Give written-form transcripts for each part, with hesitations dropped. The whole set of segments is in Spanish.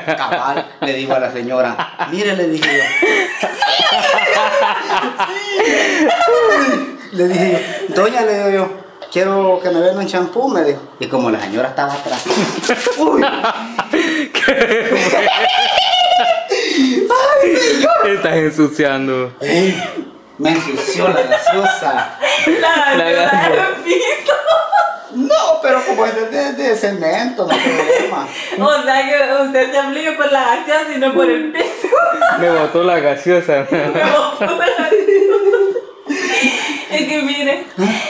Cabal, le digo a la señora, mire, le dije yo. Le dije yo, doña, le digo yo, quiero que me venda un champú, me dijo. Y como la señora estaba atrás. Uy. ¡Ay, señor! Estás ensuciando. Me ensució la gaseosa. La gaseosa. No, pero como es de cemento, no hay problema. O sea que usted se aplica por la gaseosa y no por el piso. Me botó la gaseosa. Me botó la gaseosa. Es que mire.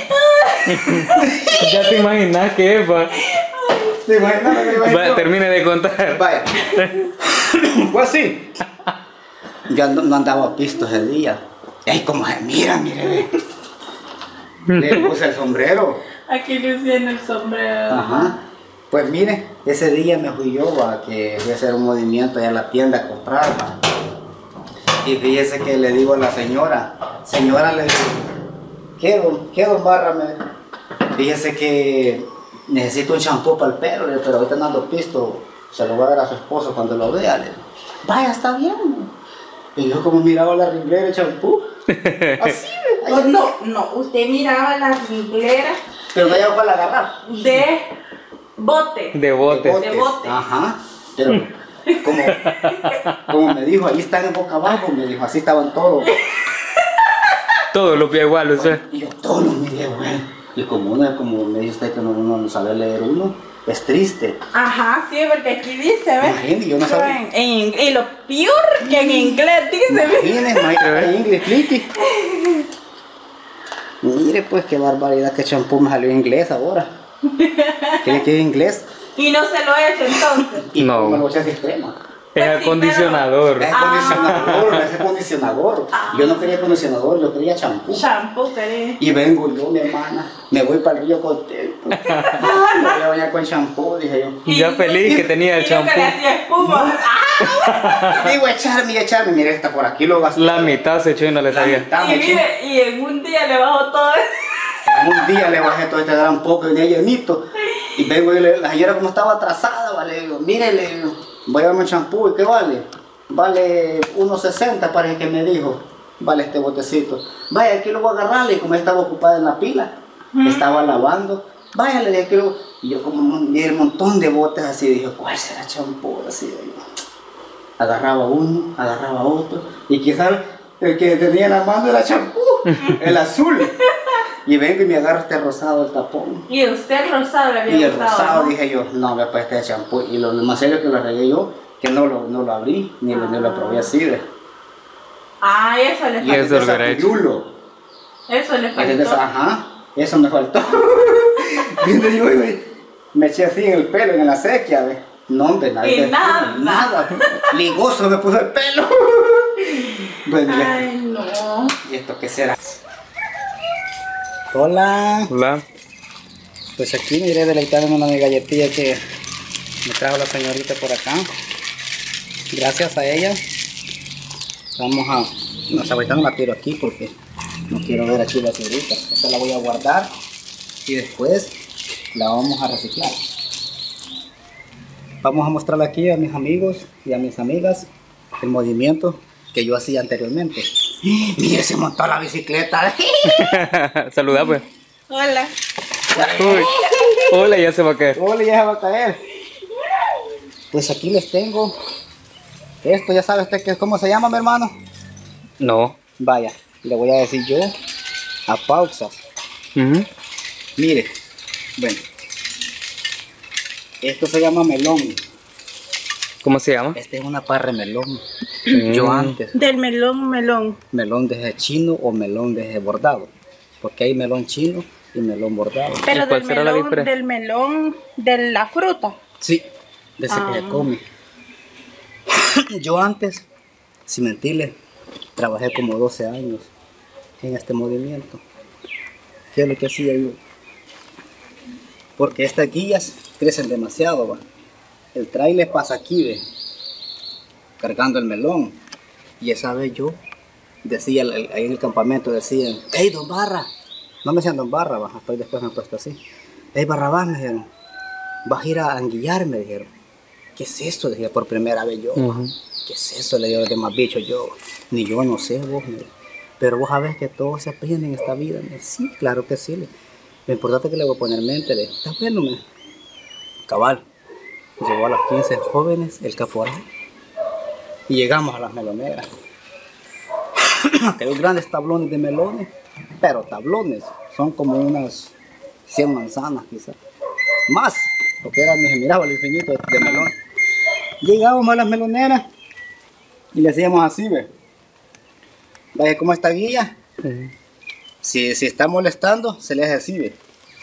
Ya te imaginas qué es, pa. ¿Te imaginas lo que iba a Vaya, decir? termine de contar. Vaya. Pues sí. Yo no andaba pisto ese día. Ay, como se mira, mire. Le puse el sombrero. Aquí luciendo el sombrero. Ajá. Pues mire, ese día me fui yo a que fui a hacer un movimiento allá a la tienda a comprar. ¿Va? Y fíjese que le digo a la señora, le digo, ¿qué don Barra? Fíjese que necesito un champú para el pelo, pero ahorita no ando pisto, se lo voy a dar a su esposo cuando lo vea. Le digo, vaya, está bien. Y yo como miraba la ringlera de champú, así, No, usted miraba la ringlera pero no llegó para agarrar. de bote. De bote. De bote. Ajá, pero como me dijo, ahí están en boca abajo, me dijo, así estaban todos. Todos los pies igual, o sea. Y yo todos los miré, güey. Y como me dice usted que uno no sabe leer uno, es triste. Ajá, sí, porque aquí dice, ¿ves? Imagínate, yo no sabía. Y lo peor que en inglés dice, ¿ves? Imagínate, en inglés, clique. Mire pues qué barbaridad, que champú me salió en inglés ahora. ¿Cree que es inglés? Y no se lo he hecho entonces. Y No. me lo eché así crema. Es Pues sí, acondicionador. Es acondicionador. Yo no quería acondicionador, yo quería champú. Shampoo, querés. Y vengo yo, mi hermana, me voy para el río contento. Me voy a bañar con champú, dije yo. Y ya feliz que tenía el Y yo que champú. le hacía espuma. Digo, echarme, mira, está por aquí lo gasté. La mitad se echó y no le La sabía. mitad Y me eché. mire, y en un día le bajó todo eso. Un día le bajé todo este gran poco y venía llenito. Y vengo y la señora como estaba atrasada, vale, digo, mire, le digo, voy a darme un champú, ¿y qué vale? Vale 1.60 parece que me dijo, vale este botecito. Vaya, aquí lo voy a agarrar, y como estaba ocupada en la pila, estaba lavando, vaya, le dije, y yo como miré un montón de botes así, dije, ¿cuál será champú? Así, digo, agarraba uno, agarraba otro, y quizás el que tenía en la mano era champú, el azul. Y vengo y me agarro este rosado, el tapón. Y usted rosado le había Y el gustado, rosado ¿no? dije yo, no, me pues este champú. Y lo más serio que lo regué yo, que no lo abrí, ni lo probé así, ¿ves? Ah, eso le Y faltó. eso lo hubiera hecho. Eso le Entonces, faltó. ajá, eso me faltó. Viene yo y me eché así en el pelo, en la sequía, ¿ves? No, hombre, Y nada. nada. Ligoso me puso el pelo. Bueno, Ay, no. ¿y esto qué será? Hola. Hola. Pues aquí me iré deleitándome una galletilla que me trajo la señorita por acá. Gracias a ella. Vamos a... No, ahorita no la tiro aquí porque no quiero ver aquí la señorita. Esta la voy a guardar y después la vamos a reciclar. Vamos a mostrarle aquí a mis amigos y a mis amigas el movimiento que yo hacía anteriormente. Mire, se montó la bicicleta. Saluda pues. Hola. Uy. Hola, ya se va a caer. Hola, ya se va a caer. Pues aquí les tengo. Esto ya sabe usted que, cómo se llama, mi hermano. No. Vaya, le voy a decir yo a pausa. Ujú. Mire, bueno. Esto se llama melón. ¿Cómo se llama? Este es una parra de melón. Yo antes, Del melón. melón desde chino o melón desde bordado. Porque hay melón chino y melón bordado. Pero ¿Y cuál será la diferencia? del melón, de la fruta. Sí, de ese que se come. Yo antes, sin mentirle, trabajé como 12 años en este movimiento. ¿Qué es lo que hacía yo? Porque estas guías crecen demasiado, ¿va? El trailer pasa aquí, ¿ve? Cargando el melón. Y esa vez yo decía, ahí en el campamento decían, ¡Ey, don Barra! No me decían don Barra, ¿va? Después me he puesto así. ¡Ey, Barrabás! Me dijeron, vas a ir a anguillar, me dijeron. ¿qué es esto? Decía por primera vez yo. Ujú. ¿Qué es eso? Le digo a los demás bichos yo. Ni yo no sé vos. Pero vos sabés que todos se aprenden en esta vida. Sí, claro que sí. Lo importante es que le voy a poner mente. Está bueno, cabal. Llegó a los 15 jóvenes el caporal. Y llegamos a las meloneras. Aquellos grandes tablones de melones. Pero tablones. Son como unas 100 manzanas quizás. Más. Porque era, miraba el infinito de melón. Llegábamos a las meloneras. Y le hacíamos así, ve. Vaya como esta guía. Ujú. Si está molestando, se le hace así, ve.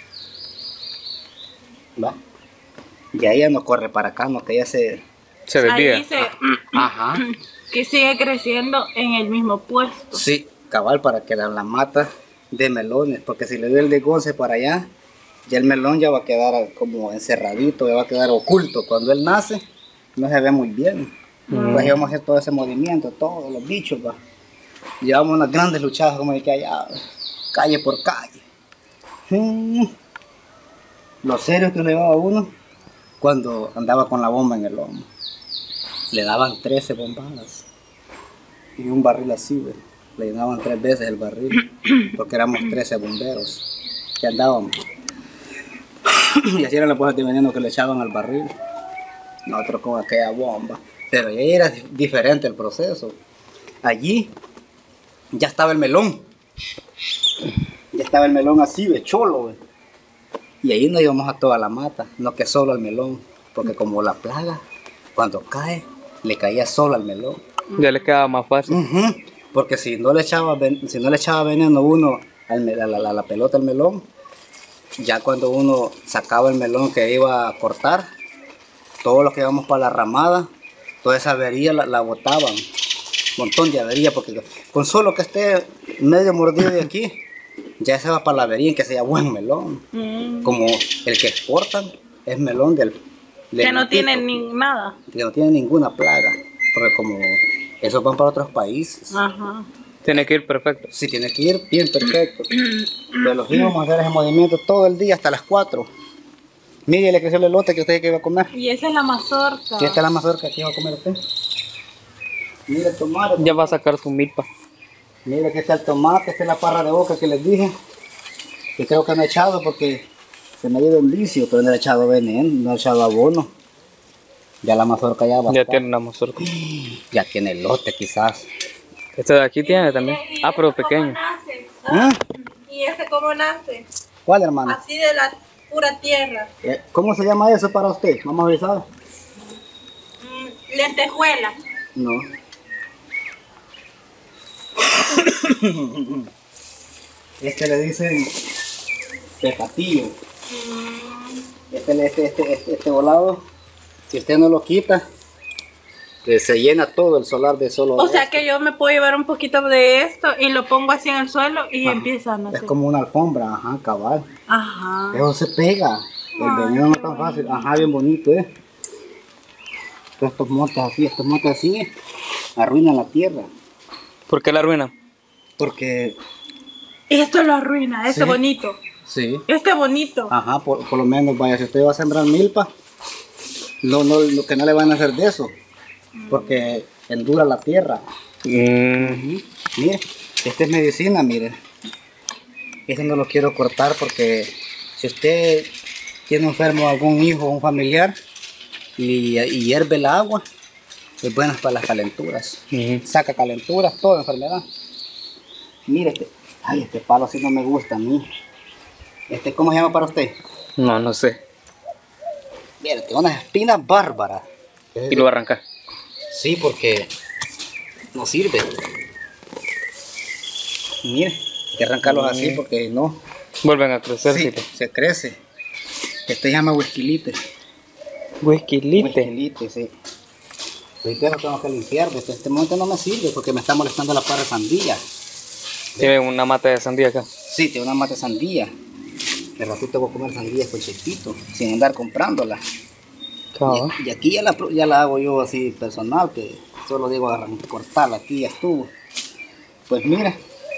Va. Y ahí ella no corre para acá, no, que ella se... Se Ahí desvía. dice Ajá. que sigue creciendo en el mismo puesto. Sí, cabal, para que la mata de melones. Porque si le doy el de Gonce para allá, ya el melón ya va a quedar como encerradito, ya va a quedar oculto. Cuando él nace, no se ve muy bien. Pues íbamos a hacer todo ese movimiento, todos los bichos, va. Llevamos unas grandes luchadas como de que allá, calle por calle. Lo serio que le llevaba uno cuando andaba con la bomba en el lomo. Le daban 13 bombadas y un barril así, ve. Le llenaban 3 veces el barril porque éramos 13 bomberos que andábamos. Y así eran las bolsas de veneno que le echaban al barril. Nosotros con aquella bomba. Pero ahí era diferente el proceso. Allí ya estaba el melón. Ya estaba el melón así, de cholo, ve. Y ahí no íbamos a toda la mata, no que solo al melón. Porque como la plaga, cuando cae, le caía solo al melón. Ya le quedaba más fácil. Porque si no le echaba veneno uno a la pelota al melón, ya cuando uno sacaba el melón que iba a cortar, todos los que íbamos para la ramada, toda esa avería la botaban. Un montón de avería, porque con solo que esté medio mordido de aquí, ya se va para la avería, que sea buen melón. Como el que exportan es melón que no tiene nada. Que no tiene ninguna plaga. Porque como esos van para otros países. Ajá. Tiene que ir perfecto. Sí, tiene que ir bien perfecto. Pero los íbamos a hacer ese movimiento todo el día hasta las 4. Mire, le creció el elote que usted que iba a comer. Y esa es la mazorca. Sí, esta es la mazorca que iba a comer usted. Mire el tomate. Ya va a sacar su milpa. Mire que está el tomate, esta es la parra de boca que les dije. Que creo que no he echado porque se me ha ido en vicio, pero no he echado veneno, no he echado abono. Ya la mazorca ya va. Ya tiene una mazorca. Ya tiene elote quizás. Este de aquí tiene también. Ah, pero pequeño. ¿Ah? ¿Y este cómo nace? ¿Cuál, hermano? Así de la pura tierra. ¿Cómo se llama eso para usted? Vamos a ver, ¿sabe? Lentejuela. No. Este le dicen pepatillo. Este volado, si usted no lo quita, se llena todo el solar de solo. O sea que yo me puedo llevar un poquito de esto y lo pongo así en el suelo y empieza a nacer. Es como una alfombra, ajá, cabal. Ajá. Eso se pega. El veneno no es tan fácil. Ajá, bien bonito, Todos estos montes así, arruinan la tierra. ¿Por qué la arruina? Porque, Esto lo arruina, este Sí. bonito. sí. Este bonito. Ajá, por lo menos, vaya, si usted va a sembrar milpa, lo que no le van a hacer de eso, porque endura la tierra. Mire, esta es medicina, mire. Este no lo quiero cortar porque si usted tiene enfermo algún hijo o un familiar y hierve el agua, es buena para las calenturas. Saca calenturas, toda enfermedad. Mire, este palo así no me gusta a mí. ¿Cómo se llama para usted? No, no sé. Mire, tiene unas espinas bárbaras. Y lo va a arrancar. Sí, porque no sirve. Mire, hay que arrancarlos así porque no. Vuelven a crecer. Sí, Sí. se crece. Este se llama huesquilite. Huesquilite. Huesquilite, sí. Ahorita lo tengo que limpiar, porque este monte no me sirve porque me está molestando la parra de sandía. Tiene una mata de sandía acá. Sí, tiene una mata de sandía. De ratito voy a comer sandías con chiquito, sin andar comprándola. Cabal. Y aquí ya la hago yo así personal, que solo digo cortarla, aquí ya estuvo. Pues mira,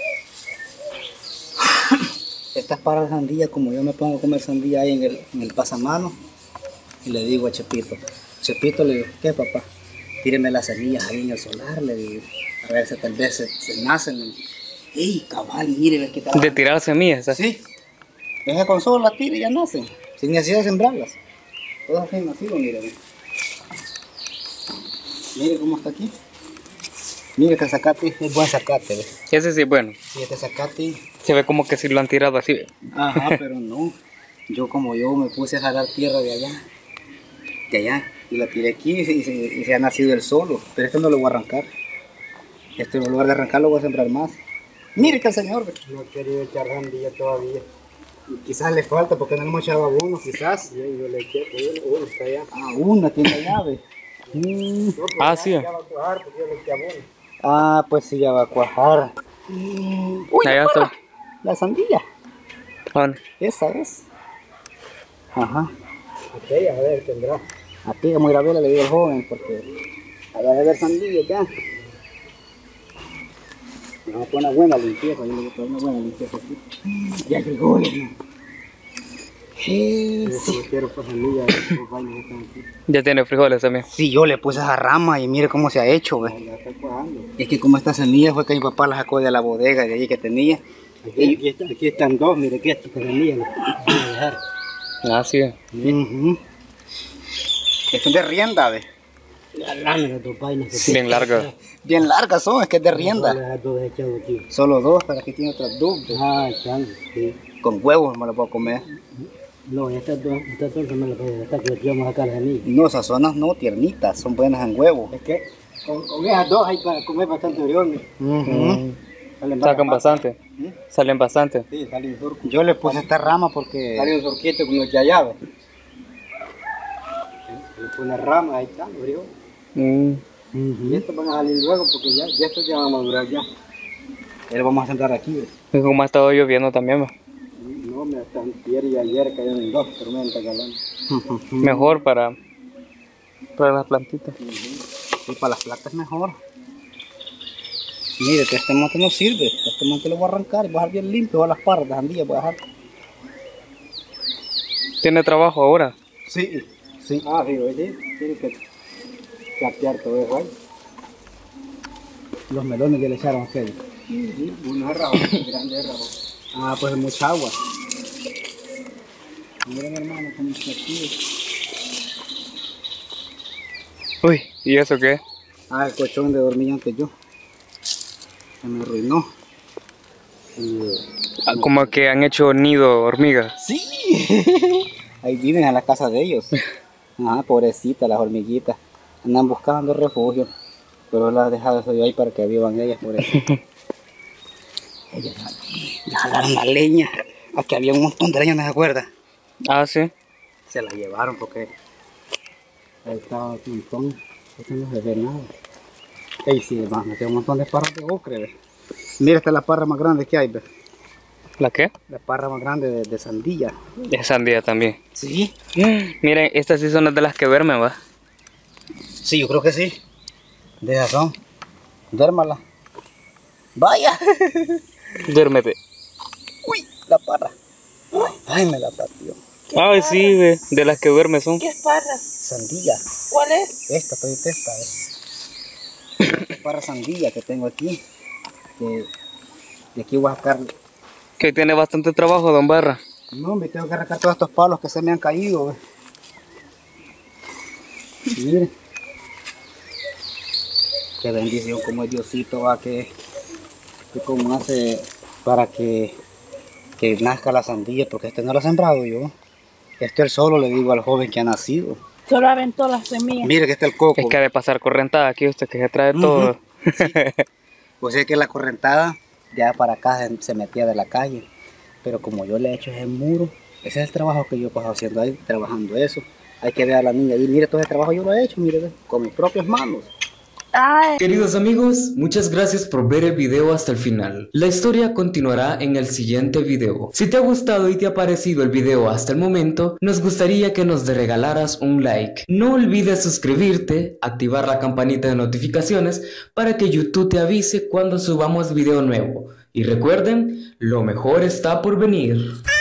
estas paras de sandía, como yo me pongo a comer sandía ahí en el pasamano, y le digo a Chepito, Chepito le digo, ¿qué papá? Tíreme las semillas ahí en el solar, le digo. A ver si tal vez se nacen. ¡Ey, cabal! Mire, ve que tal. De tirar semillas, así. Sí. Deja con solo las tira y ya nacen. Sin necesidad de sembrarlas. Todas así nacido, mire. Ve. Mire cómo está aquí. Mire que el zacate es buen zacate, ¿ve? Ese sí es bueno. Sí, este zacate. Se ve como que si lo han tirado así. Ajá, pero no. Yo me puse a jalar tierra de allá. Y la tiré aquí y se ha nacido el solo. Pero esto no lo voy a arrancar. Esto en lugar de arrancarlo voy a sembrar más. Mire que el señor. No ha querido echar randilla todavía. Y quizás le falta porque no le hemos echado abono, quizás. Yo le eché uno está allá. Ah, una tiene la llave. Ah, sí. Ya va a cuajar porque yo le eché abono. Ah, pues sí, ya va a cuajar. Uy, Allá está. la sandía. ¿Dónde? Esa es. Ajá. Aquella, a ver, tendrá. Aquella muy grave le digo al joven porque allá debe haber sandía ya. Vamos a poner una buena limpieza, yo le voy a poner una buena limpieza aquí. Ya llegó, Ya tiene frijoles también. Sí, yo le puse esa rama y mire cómo se ha hecho, ve. Es que como estas semillas fue que mi papá las sacó de la bodega de allí que tenía. Aquí están dos, mire que estas semillas las voy a dejar. Ah, sí. Esto es de rienda, ve. Bien larga. Bien largas son, es que es de rienda. Solo dos, para que tiene otras dos. Ah, están, sí. Con huevos me las puedo comer. No, estas dos se me las voy a dejar, que aquí vamos a sacar las semillas. No, esas zonas no, tiernitas, son buenas en huevo. Es que con esas dos hay para comer bastante oriones. Sacan bastante. Salen bastante. Sí, sale un surco. Yo le puse esta rama porque... Sale un surquito con el llave. Le pone ramas, ahí están, oriones. Y estos van a salir luego porque ya estos ya van a madurar ya. Ya lo vamos a sentar aquí, ¿ves? Es como ha estado lloviendo también. ¿Va? No, me hasta antier y ayer cayeron dos tormentas galán. Mejor para las plantitas. Y para las plantas mejor. Mire, este monte no sirve. Este monte lo voy a arrancar y voy a dejar bien limpio. Voy a las parras de sandía, voy a dejar. ¿Tiene trabajo ahora? Sí, sí. Ah, sí, oye, tiene que capear todo eso ahí. Los melones que le echaron a ustedes. Uno es rabo, grande es rabo. Ah, pues mucha agua. Miren, hermano, cómo está aquí. Uy, ¿y eso qué? Ah, el colchón de dormir antes yo. Se me arruinó. Como que han hecho nido hormigas. Sí. Ahí viven en la casa de ellos. Ah, pobrecitas las hormiguitas. Andan buscando refugio. Pero las he dejado eso yo ahí para que vivan ellas, pobrecitas. Ellas ya jalaron la leña. Aquí había un montón de leña, ¿no se acuerda? Ah, sí. Se la llevaron porque ahí estaba un montón. Esto no se ve nada. Ey, sí, hermano, tiene un montón de parras de ocre, ¿ves? Mira, esta es la parra más grande que hay, ¿ves? ¿La qué? La parra más grande de sandía. Es sandía también. Sí. Miren, estas sí son las de las que duermen, ¿va? Sí, yo creo que sí. De esas son. Duérmala. Vaya. Duérmete. Uy, la parra. Ay, me la partió. Ay, sí, ve. De las que duermen son. ¿Qué es parra? Sandía. ¿Cuál es? Esta, esta, parra sandía que tengo aquí. Que de aquí voy a sacar. Que tiene bastante trabajo, don Barra. No, me tengo que arrancar todos estos palos que se me han caído. ¿Ves? Miren. Qué bendición como es Diosito, va, que como hace para que nazca la sandía, porque este no lo he sembrado yo. Este es solo, le digo al joven que ha nacido. Solo aventó las semillas. Mire que está el coco. Es que ha de pasar correntada aquí usted que se trae todo. Sí. O sea que la correntada ya para acá se metía de la calle. Pero como yo le he hecho ese muro, ese es el trabajo que yo he pasado haciendo ahí, trabajando eso. Hay que ver a la niña ahí, mire todo ese trabajo yo lo he hecho, mire, con mis propias manos. Ay. Queridos amigos, muchas gracias por ver el video hasta el final. La historia continuará en el siguiente video. Si te ha gustado y te ha parecido el video hasta el momento, nos gustaría que nos regalaras un like. No olvides suscribirte, activar la campanita de notificaciones para que YouTube te avise cuando subamos video nuevo. Y recuerden, lo mejor está por venir.